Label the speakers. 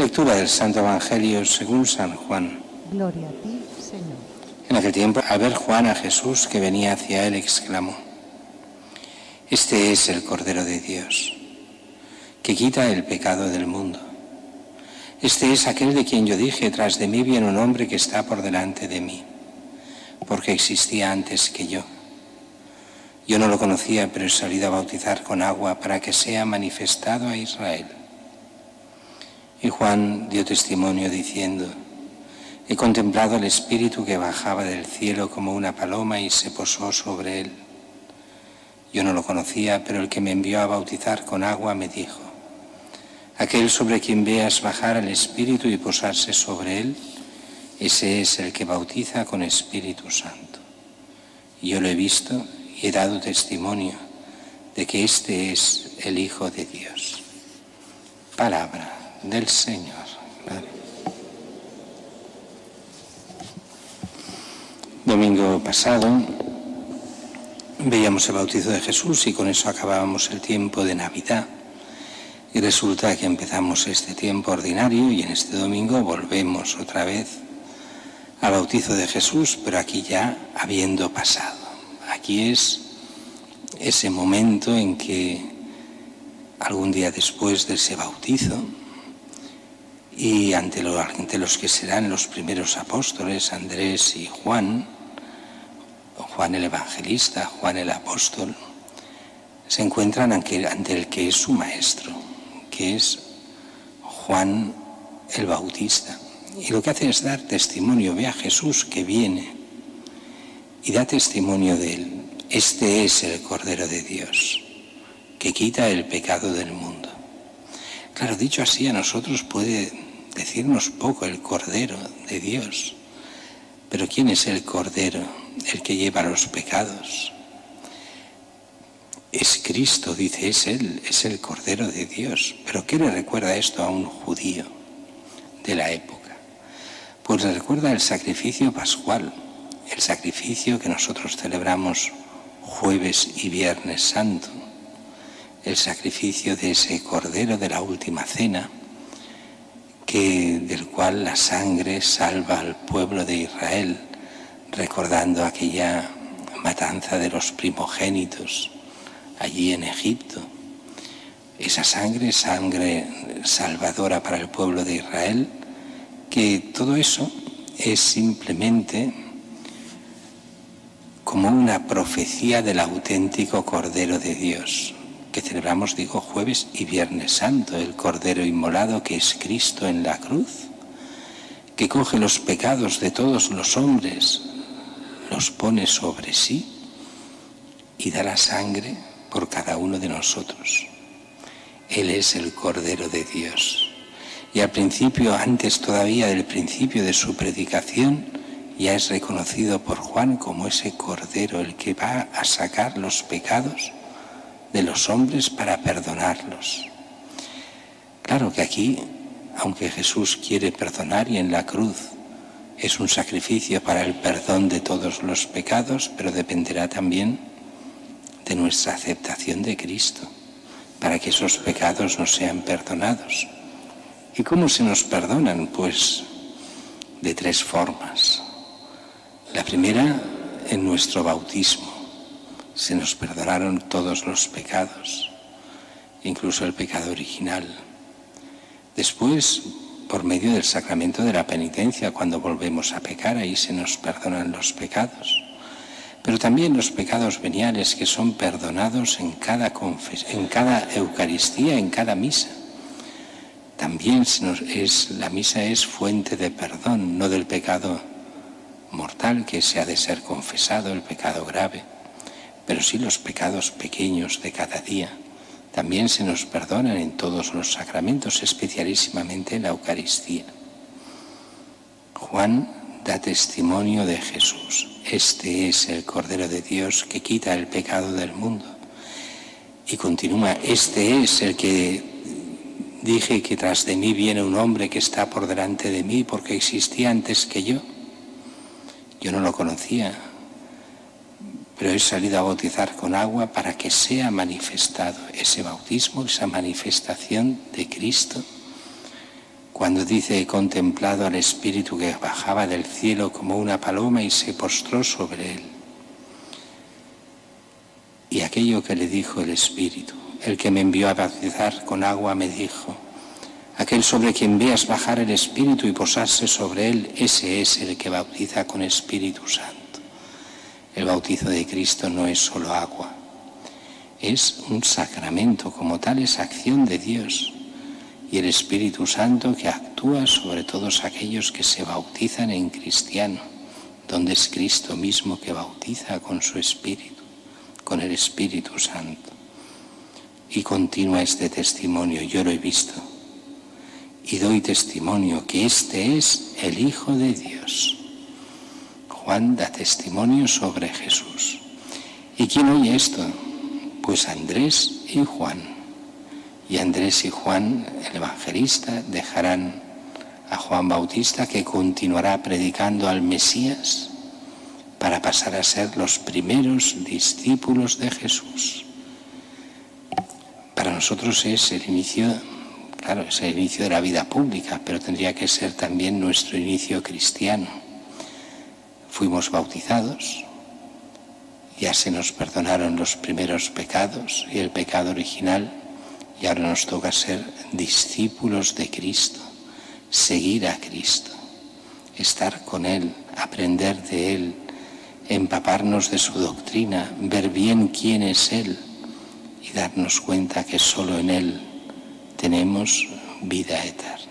Speaker 1: Lectura del Santo Evangelio según San Juan.
Speaker 2: Gloria a ti, Señor.
Speaker 1: En aquel tiempo, al ver Juan a Jesús que venía hacia él, exclamó: Este es el Cordero de Dios, que quita el pecado del mundo. Este es aquel de quien yo dije: tras de mí viene un hombre que está por delante de mí, porque existía antes que yo. Yo no lo conocía, pero he salido a bautizar con agua para que sea manifestado a Israel. Y Juan dio testimonio diciendo: He contemplado al Espíritu que bajaba del cielo como una paloma y se posó sobre él. Yo no lo conocía, pero el que me envió a bautizar con agua me dijo: Aquel sobre quien veas bajar al Espíritu y posarse sobre él, ese es el que bautiza con Espíritu Santo. Y yo lo he visto y he dado testimonio de que este es el Hijo de Dios. Palabra del Señor. Domingo pasado veíamos el bautizo de Jesús y con eso acabábamos el tiempo de Navidad. Y resulta que empezamos este tiempo ordinario y en este domingo volvemos otra vez al bautizo de Jesús, pero aquí ya habiendo pasado. Aquí es ese momento en que algún día después de ese bautizo y ante los que serán los primeros apóstoles, Andrés y Juan el evangelista, Juan el apóstol, se encuentran ante el que es su maestro, que es Juan el Bautista. Y lo que hace es dar testimonio, ve a Jesús que viene y da testimonio de él. Este es el Cordero de Dios, que quita el pecado del mundo. Claro, dicho así a nosotros puede decirnos poco el Cordero de Dios. Pero ¿quién es el Cordero? El que lleva los pecados. Es Cristo, dice, es Él, es el Cordero de Dios. ¿Pero qué le recuerda esto a un judío de la época? Pues le recuerda el sacrificio pascual, el sacrificio que nosotros celebramos jueves y viernes santo, el sacrificio de ese Cordero de la última cena, del cual la sangre salva al pueblo de Israel, recordando aquella matanza de los primogénitos allí en Egipto. Esa sangre salvadora para el pueblo de Israel, que todo eso es simplemente como una profecía del auténtico Cordero de Dios, que celebramos, digo, jueves y viernes santo, el Cordero inmolado que es Cristo en la cruz, que coge los pecados de todos los hombres, los pone sobre sí y da la sangre por cada uno de nosotros. Él es el Cordero de Dios. Y al principio, antes todavía del principio de su predicación, ya es reconocido por Juan como ese Cordero, el que va a sacar los pecados de los hombres para perdonarlos. Claro que aquí, aunque Jesús quiere perdonar y en la cruz es un sacrificio para el perdón de todos los pecados, pero dependerá también de nuestra aceptación de Cristo, para que esos pecados nos sean perdonados. ¿Y cómo se nos perdonan? Pues de tres formas. La primera, en nuestro bautismo. Se nos perdonaron todos los pecados, incluso el pecado original. Después, por medio del sacramento de la penitencia, cuando volvemos a pecar, ahí se nos perdonan los pecados. Pero también los pecados veniales, que son perdonados en cada Eucaristía, en cada misa. También la misa es fuente de perdón, no del pecado mortal que se ha de ser confesado, el pecado grave, pero sí los pecados pequeños de cada día. También se nos perdonan en todos los sacramentos, especialísimamente en la Eucaristía. Juan da testimonio de Jesús. Este es el Cordero de Dios que quita el pecado del mundo. Y continúa: este es el que dije que tras de mí viene un hombre que está por delante de mí porque existía antes que yo. Yo no lo conocía, pero he salido a bautizar con agua para que sea manifestado ese bautismo, esa manifestación de Cristo, cuando dice: he contemplado al Espíritu que bajaba del cielo como una paloma y se postró sobre él. Y aquello que le dijo el Espíritu, el que me envió a bautizar con agua, me dijo: aquel sobre quien veas bajar el Espíritu y posarse sobre él, ese es el que bautiza con Espíritu Santo. El bautizo de Cristo no es solo agua, es un sacramento, como tal es acción de Dios. Y el Espíritu Santo que actúa sobre todos aquellos que se bautizan en cristiano, donde es Cristo mismo que bautiza con su Espíritu, con el Espíritu Santo. Y continúa este testimonio: yo lo he visto y doy testimonio que este es el Hijo de Dios. Juan da testimonio sobre Jesús. ¿Y quién oye esto? Pues Andrés y Juan. Y Andrés y Juan, el evangelista, dejarán a Juan Bautista, que continuará predicando al Mesías para pasar a ser los primeros discípulos de Jesús. Para nosotros es el inicio, claro, es el inicio de la vida pública, pero tendría que ser también nuestro inicio cristiano. Fuimos bautizados, ya se nos perdonaron los primeros pecados y el pecado original, y ahora nos toca ser discípulos de Cristo, seguir a Cristo, estar con Él, aprender de Él, empaparnos de su doctrina, ver bien quién es Él y darnos cuenta que solo en Él tenemos vida eterna.